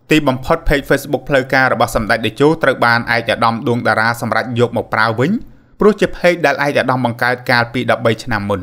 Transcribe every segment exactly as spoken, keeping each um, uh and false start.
ទីបំផុត page Facebook ផ្លូវការរបស់សម្ដេចតេជោត្រូវបានឯកឧត្តមដួងតារាសម្រាប់យកមកប្រើវិញព្រោះជា page ដែលឯកឧត្តមបង្កើតកាលពីដប់បីឆ្នាំមុន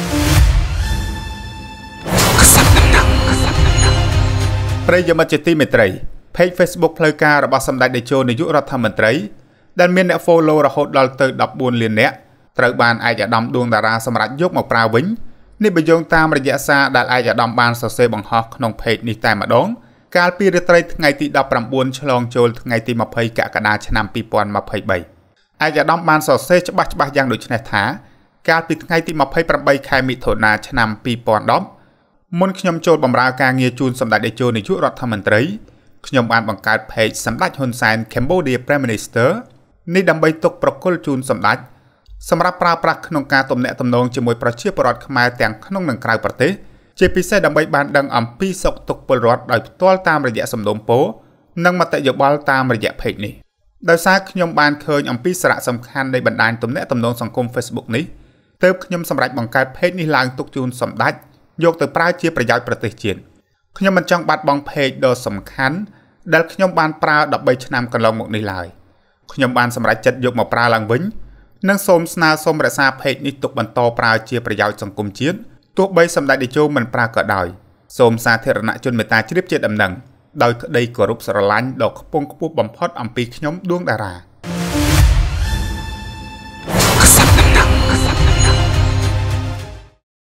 ប្រិយមិត្តជាទីមេត្រី page Facebook ផ្លូវការរបស់សម្ដេចតេជោនាយករដ្ឋមន្ត្រីដែលមានអ្នក follow រហូតដល់ទៅដប់បួនលាននាក់ត្រូវបានឯកឧត្តមដួងតារាសម្រាប់យកមកប្រើវិញនេះបញ្យងតាមរយៈសារដែលឯកឧត្តមបានសរសេរបង្ហោះក្នុង page នេះតែម្ដងកាលពីរាត្រីថ្ងៃទីដប់ប្រាំបួនឆ្លងចូលថ្ងៃទីម្ភៃកក្កដាឆ្នាំពីរពាន់ម្ភៃបីឯកឧត្តមបានសរសេរច្បាស់ច្បាស់យ៉ាងដូចនេះថាកាលពីថ្ងៃទីម្ភៃប្រាំបីខែមិថុនាឆ្នាំពីរពាន់ដប់មុនខ្ញុំចូលបម្រើការងារជូនសម្ដេចតេជោនាយករដ្ឋមន្ត្រីខ្ញុំបានបង្កើត page សម្ដេចហ៊ុនសែន Cambodia Prime Minister នេះដើម្បីទុកប្រគល់ជូនសម្ដេចសម្រាប់ប្រើប្រាស់ក្នុងការទំនាក់ទំនងជាមួយប្រជាពលរដ្ឋខ្មែរទាំងក្នុងនិងក្រៅប្រទេសជាពិសេសដើម្បីបានដឹងអំពីសុខទុក្ខពលរដ្ឋដោយផ្ទាល់តាមរយៈសំណូមពរនិងមតិយោបល់តាមរយៈ page នេះដោយសារខ្ញុំបានឃើញអំពីសារៈសំខាន់នៃបណ្ដាញទំនាក់ទំនងសង្គម Facebook នេះទើបខ្ញុំសម្រេចបង្កើត page នេះឡើងទុកជូនសម្ដេចយកទៅប្រើជាប្រយោជន៍ប្រទេសជាតិខ្ញុំមិនចង់បាត់បង់ page ដ៏សំខាន់ដែលខ្ញុំបានប្រើដប់បីឆ្នាំកន្លងមកនេះឡើយខ្ញុំបានសម្រេចចិត្តយកមកប្រើឡើងវិញនិងសូមស្នើសុំរក្សា page នេះទុកបន្តប្រើជាប្រយោជន៍សង្គមជាតិទោះបីសម្ដេចតេជោមិនប្រើក៏ដោយសូមសាធារណជនមេត្តាជ្រាបជាដំណឹងដោយក្តីគោរពស្រឡាញ់ដ៏ខ្ពង់ខ្ពស់បំផុតអំពីខ្ញុំដួងតារា